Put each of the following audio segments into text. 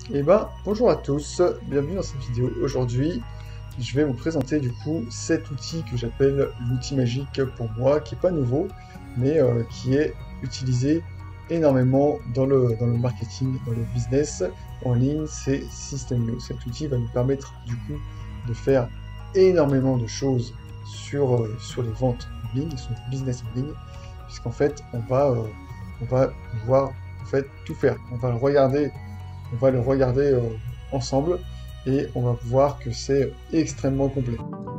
Eh ben, bonjour à tous, bienvenue dans cette vidéo. Aujourd'hui, je vais vous présenter du coup cet outil que j'appelle l'outil magique pour moi, qui est pas nouveau, mais qui est utilisé énormément dans le marketing, dans le business en ligne, c'est System.io. Cet outil va nous permettre du coup de faire énormément de choses sur les ventes en ligne, sur le business en ligne, puisqu'en fait, on va pouvoir en fait tout faire. On va le regarder ensemble et on va voir que c'est extrêmement complet.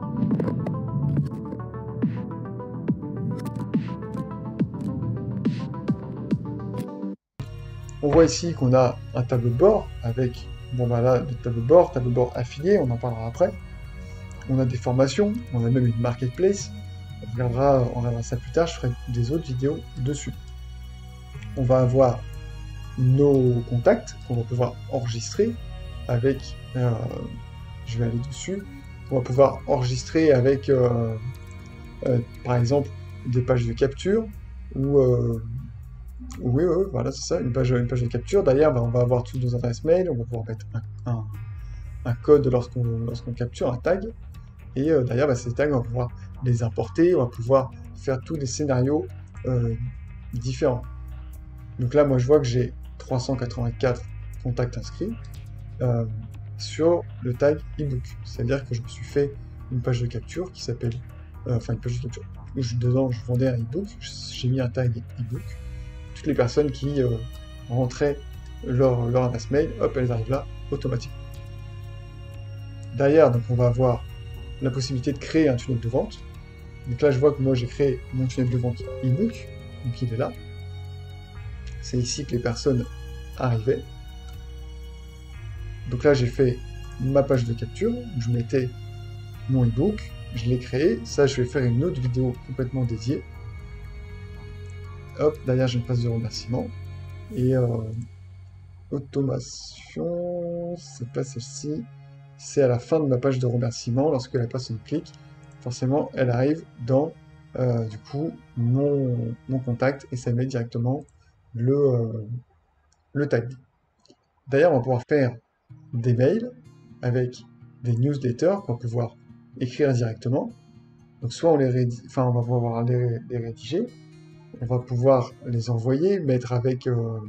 On voit ici qu'on a un tableau de bord avec, bon bah là, le tableau de bord affilié, on en parlera après. On a des formations, on a même une marketplace. On regardera ça plus tard, je ferai des autres vidéos dessus. On va avoir nos contacts qu'on va pouvoir enregistrer avec, je vais aller dessus, on va pouvoir enregistrer avec par exemple des pages de capture ou oui, ouais, voilà, c'est ça, une page de capture. Derrière, bah, on va avoir toutes nos adresses mail, on va pouvoir mettre un code lorsqu'on capture, un tag. Et derrière, bah, ces tags, on va pouvoir les importer, on va pouvoir faire tous les scénarios différents. Donc là, moi, je vois que j'ai 384 contacts inscrits sur le tag ebook. C'est-à-dire que je me suis fait une page de capture qui s'appelle, enfin une page de capture où dedans je vendais un ebook. J'ai mis un tag ebook. Toutes les personnes qui rentraient leur adresse mail, hop, elles arrivent là automatiquement. Derrière, donc on va avoir la possibilité de créer un tunnel de vente. Donc là, je vois que moi j'ai créé mon tunnel de vente ebook, donc il est là. C'est ici que les personnes arrivaient. Donc là, j'ai fait ma page de capture, je mettais mon ebook, je l'ai créé. Ça, je vais faire une autre vidéo complètement dédiée. Hop, derrière, j'ai une page de remerciement. Et automation, c'est pas celle-ci. C'est à la fin de ma page de remerciement, lorsque la personne clique, forcément, elle arrive dans, du coup, mon contact et ça met directement le tag. D'ailleurs, on va pouvoir faire des mails avec des newsletters qu'on va pouvoir écrire directement. Donc soit on on va pouvoir les rédiger, on va pouvoir les envoyer, mettre avec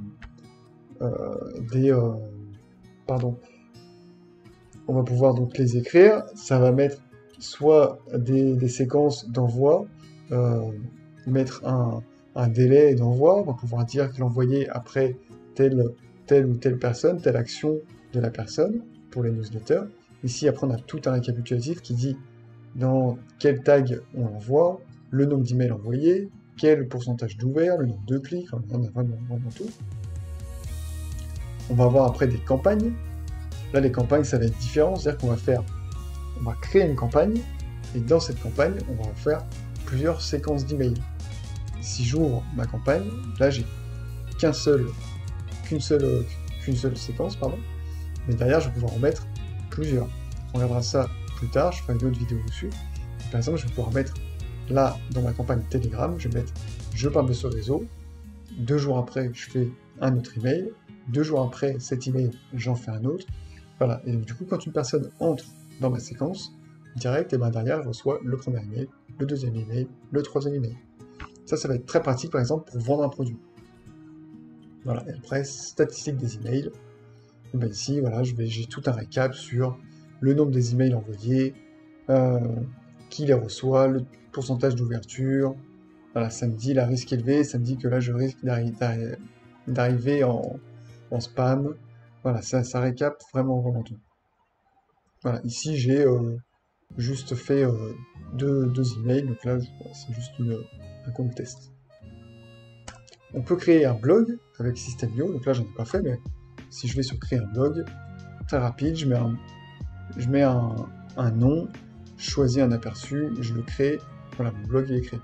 des... pardon. On va pouvoir donc les écrire, ça va mettre soit des séquences d'envoi, mettre un délai d'envoi, on va pouvoir dire que l'envoyer après telle ou telle personne, telle action de la personne pour les newsletters. Ici, après, on a tout un récapitulatif qui dit dans quel tag on l'envoie, le nombre d'emails envoyés, quel pourcentage d'ouvert, le nombre de clics, on a vraiment tout. On va avoir après des campagnes. Là, les campagnes, ça va être différent, c'est-à-dire on va créer une campagne, et dans cette campagne, on va en faire plusieurs séquences d'emails. Si j'ouvre ma campagne, là, j'ai qu'une seule séquence, pardon, mais derrière, je vais pouvoir en mettre plusieurs. On regardera ça plus tard, je ferai une autre vidéo dessus. Par exemple, je vais pouvoir mettre là, dans ma campagne Telegram, je vais mettre je parle de ce réseau. 2 jours après, je fais un autre email. 2 jours après cet email, j'en fais un autre. Voilà, et du coup, quand une personne entre dans ma séquence, direct, et ben derrière, elle reçoit le premier email, le deuxième email, le troisième email. Ça va être très pratique, par exemple, pour vendre un produit. Voilà, et après, statistiques des emails. Et ben ici, voilà, j'ai tout un récap sur le nombre des emails envoyés, qui les reçoit, le pourcentage d'ouverture. Voilà, ça me dit la risque élevé, ça me dit que là, je risque d'arriver en spam. Voilà, ça récap vraiment tout. Voilà, ici j'ai juste fait deux emails, donc là c'est juste un compte test. On peut créer un blog avec System.io, donc là j'en ai pas fait, mais si je vais sur créer un blog, très rapide, je mets un nom, je choisis un aperçu, je le crée, voilà, mon blog il est créé.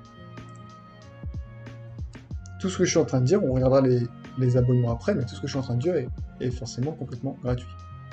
Tout ce que je suis en train de dire, on regardera les abonnements après, mais tout ce que je suis en train de dire est forcément complètement gratuit.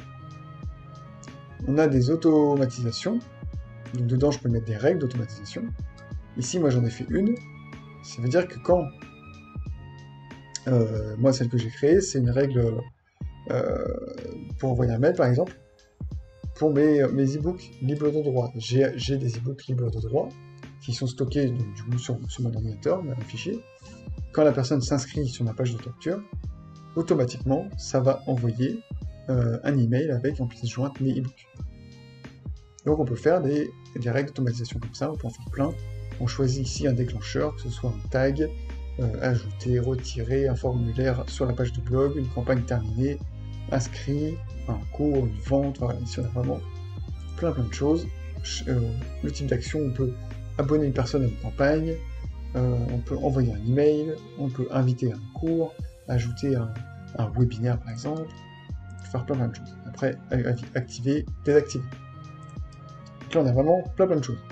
On a des automatisations, donc dedans je peux mettre des règles d'automatisation. Ici moi j'en ai fait une, ça veut dire que quand, moi celle que j'ai créée, c'est une règle pour envoyer un mail par exemple, pour mes e-books libres de droit. J'ai des e-books libres de droit qui sont stockés donc, du coup sur mon ordinateur, dans un fichier. Quand la personne s'inscrit sur ma page de capture, automatiquement, ça va envoyer un email avec en pièce jointe mes e-books. Donc on peut faire des règles d'automatisation comme ça, on peut en faire plein. On choisit ici un déclencheur, que ce soit un tag, ajouter, retirer, un formulaire sur la page de blog, une campagne terminée, inscrit, un cours, une vente, voilà, ici on a vraiment plein de choses. Le type d'action, on peut abonner une personne à une campagne, on peut envoyer un email, on peut inviter à un cours, ajouter un webinaire par exemple, faire plein de choses. Après, activer, désactiver. Donc là on a vraiment plein de choses.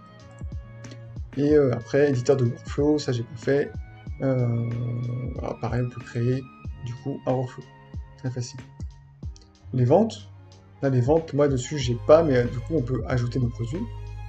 Et après, éditeur de workflow, ça j'ai pas fait. Voilà, pareil, on peut créer du coup un workflow. Très facile. Les ventes, là les ventes, moi dessus j'ai pas, mais du coup on peut ajouter nos produits.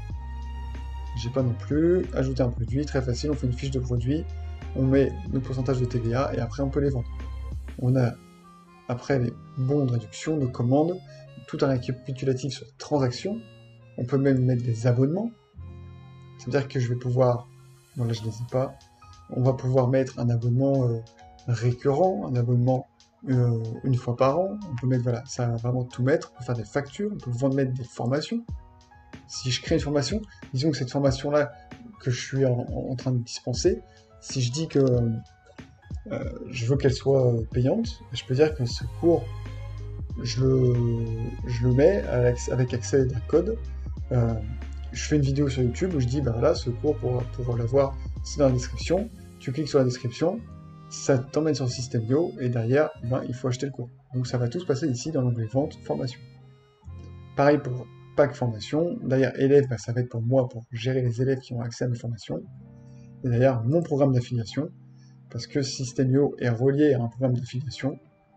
J'ai pas non plus. Ajouter un produit, très facile, on fait une fiche de produit, on met le pourcentage de TVA et après on peut les vendre. On a après les bons de réduction, nos commandes, tout un récapitulatif sur les transactions. On peut même mettre des abonnements. C'est-à-dire que je vais pouvoir, bon là je les ai pas, on va pouvoir mettre un abonnement récurrent, un abonnement une fois par an, on peut mettre, voilà, ça va vraiment tout mettre, on peut faire des factures, on peut mettre des formations. Si je crée une formation, disons que cette formation-là que je suis en train de dispenser, si je dis que je veux qu'elle soit payante, je peux dire que ce cours, je le mets avec accès d'un code. Je fais une vidéo sur YouTube où je dis, bah voilà, ce cours, pour l'avoir, c'est dans la description. Tu cliques sur la description, ça t'emmène sur le System.io, et derrière, ben, il faut acheter le cours. Donc ça va tout se passer ici dans l'onglet Vente, Formation. Pareil pour Pack Formation. Derrière élèves, bah, ça va être pour moi, pour gérer les élèves qui ont accès à mes formations. Et derrière, mon programme d'affiliation, parce que System.io est relié à un programme d'affiliation,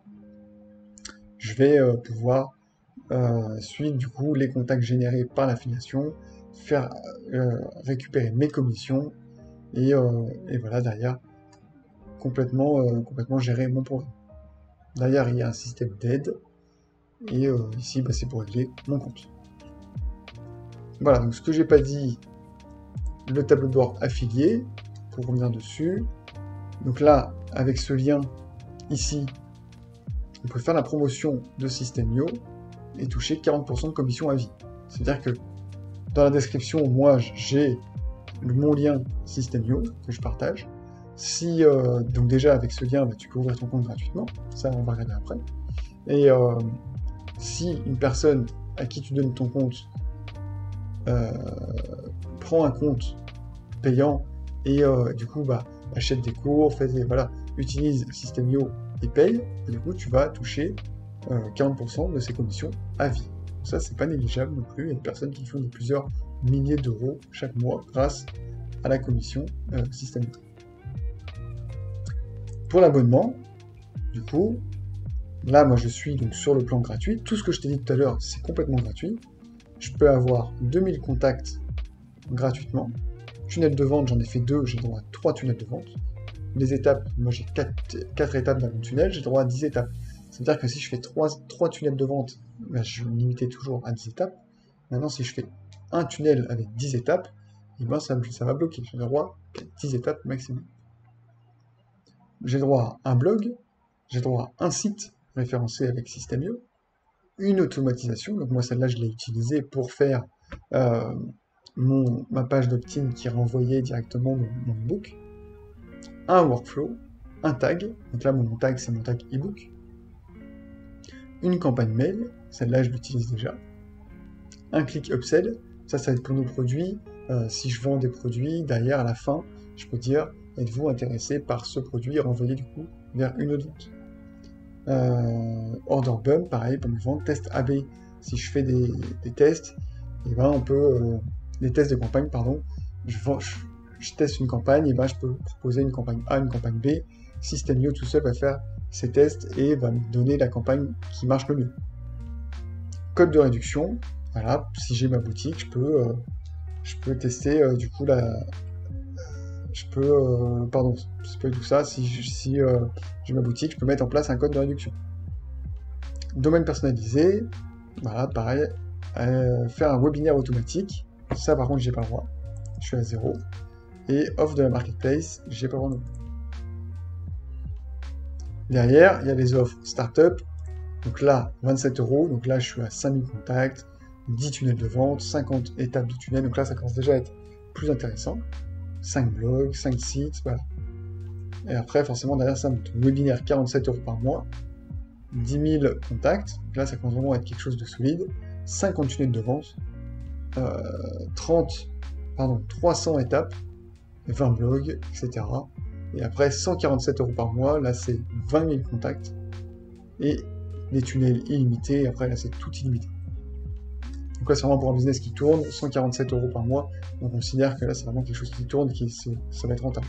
je vais pouvoir suivre du coup les contacts générés par l'affiliation, faire récupérer mes commissions, et voilà, derrière, complètement gérer mon programme. Derrière, il y a un système d'aide, et ici, bah, c'est pour régler mon compte. Voilà, donc ce que j'ai pas dit, le tableau de bord affilié, pour revenir dessus. Donc là, avec ce lien, ici, on peut faire la promotion de System.io et toucher 40% de commission à vie. C'est-à-dire que dans la description, moi, j'ai mon lien System.io que je partage. Si, donc déjà, avec ce lien, bah, tu peux ouvrir ton compte gratuitement. Ça, on va regarder après. Et si une personne à qui tu donnes ton compte prend un compte payant et du coup, bah, achète des cours, voilà, utilise System.io et paye, et du coup, tu vas toucher 40% de ses commissions à vie. Ça, c'est pas négligeable non plus. Il y a des personnes qui font de plusieurs milliers d'euros chaque mois grâce à la commission System.io. Pour l'abonnement, du coup, là, moi, je suis donc sur le plan gratuit. Tout ce que je t'ai dit tout à l'heure, c'est complètement gratuit. Je peux avoir 2000 contacts gratuitement. Tunnel de vente, j'en ai fait 2, j'ai droit à 3 tunnels de vente. Les étapes, moi j'ai 4 étapes dans mon tunnel, j'ai droit à 10 étapes. C'est-à-dire que si je fais 3 tunnels de vente, ben, je vais me limiter toujours à 10 étapes. Maintenant, si je fais un tunnel avec 10 étapes, et ben, ça va bloquer. J'ai droit à 10 étapes maximum. J'ai droit à un blog, j'ai droit à un site référencé avec System.io, une automatisation, donc moi celle-là je l'ai utilisée pour faire ma page d'opt-in qui renvoyait directement mon e-book, un workflow, un tag, donc là mon tag c'est mon tag e-book, une campagne mail, celle-là je l'utilise déjà, un click upsell, ça va être pour nos produits, si je vends des produits, derrière à la fin, je peux dire, êtes-vous intéressé par ce produit et renvoyer du coup vers une autre vente. Order bump, pareil pour mes ventes, test AB, si je fais des tests, et ben on peut, des tests de campagne, pardon, je teste une campagne, et ben je peux proposer une campagne A, une campagne B, System.io tout seul va faire ces tests et va me donner la campagne qui marche le mieux. Code de réduction, voilà, si j'ai ma boutique, je peux tester du coup pardon, c'est pas du tout ça, si j'ai ma boutique, je peux mettre en place un code de réduction. Domaine personnalisé, voilà, pareil. Faire un webinaire automatique, ça par contre j'ai pas le droit, je suis à 0. Et offre de la marketplace, j'ai pas le droit non plus. Derrière, il y a les offres startup. Donc là, 27 €. Donc là, je suis à 5000 contacts, 10 tunnels de vente, 50 étapes de tunnel. Donc là, ça commence déjà à être plus intéressant. 5 blogs, 5 sites, voilà. Et après, forcément, derrière ça, monte webinaire 47 € par mois, 10 000 contacts. Donc là, ça commence vraiment à être quelque chose de solide. 50 tunnels de vente, 300 étapes, 20 blogs, etc. Et après, 147 € par mois, là, c'est 20 000 contacts. Et des tunnels illimités, et après, là, c'est tout illimité. Donc là, c'est vraiment pour un business qui tourne, 147 € par mois. On considère que là, c'est vraiment quelque chose qui tourne, ça va être rentable.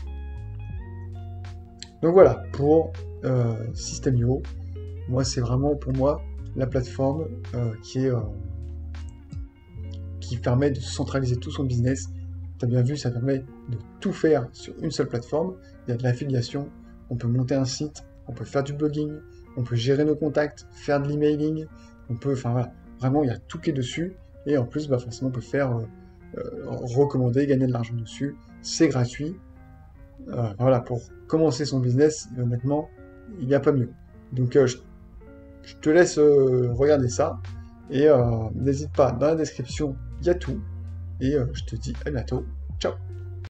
Donc voilà, pour System.io, moi, c'est vraiment, pour moi, la plateforme qui permet de centraliser tout son business. Tu as bien vu, ça permet de tout faire sur une seule plateforme. Il y a de l'affiliation, on peut monter un site, on peut faire du blogging, on peut gérer nos contacts, faire de l'emailing, on peut, enfin voilà, vraiment il y a tout qui est dessus, et en plus, bah, forcément on peut faire recommander, gagner de l'argent dessus, c'est gratuit. Voilà, pour commencer son business, honnêtement, il n'y a pas mieux. Donc je te laisse regarder ça, et n'hésite pas, dans la description, il y a tout, et je te dis à bientôt, ciao!